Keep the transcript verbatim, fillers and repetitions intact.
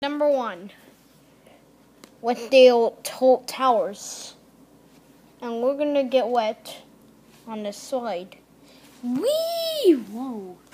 Number one, with the t- towers. And we're gonna get wet on this slide. Whee! Whoa.